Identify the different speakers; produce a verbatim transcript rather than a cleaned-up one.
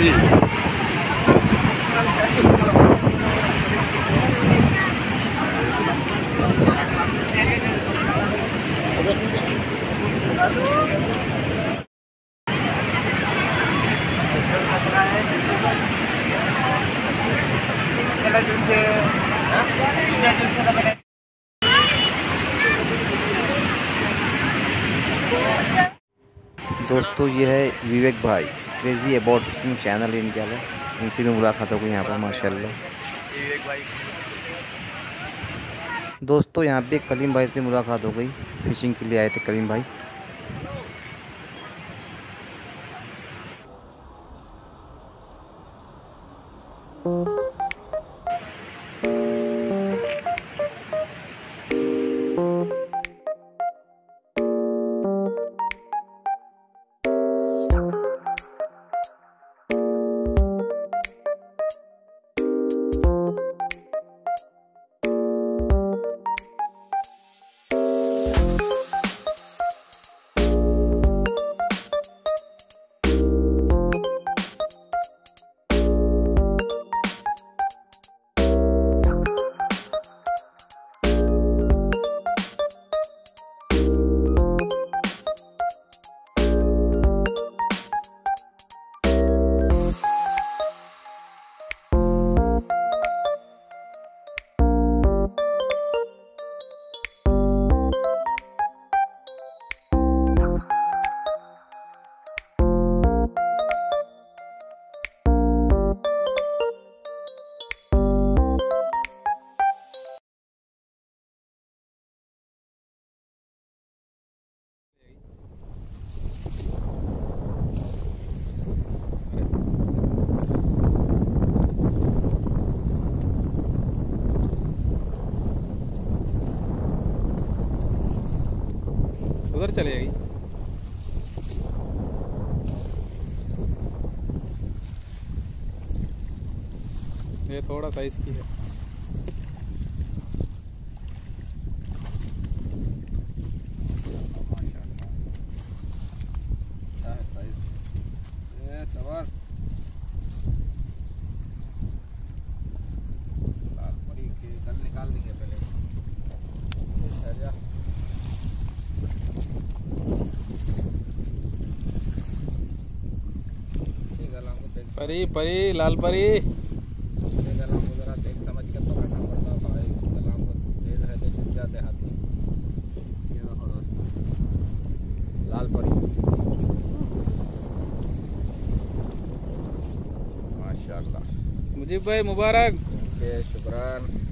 Speaker 1: जी।
Speaker 2: दोस्तों ये है विवेक भाई, क्रेजी अबाउट फिशिंग चैनल इनका है। इनसे भी मुलाकात हो गई यहाँ पर माशाल्लाह।
Speaker 1: विवेक भाई
Speaker 2: दोस्तों यहाँ पे कलीम भाई से मुलाकात हो गई, फिशिंग के लिए आए थे कलीम भाई।
Speaker 1: उधर चले जाएगी। ये थोड़ा साइज की है। परी परी लाल परी
Speaker 3: जरा देख समझ के पकड़ना पड़ता भाई, गलाम को तेज रहते छूट जाते हाथी। ये देखो दोस्तों लाल परी माशाल्लाह।
Speaker 1: मुजीब भाई मुबारक।
Speaker 3: शुक्रान।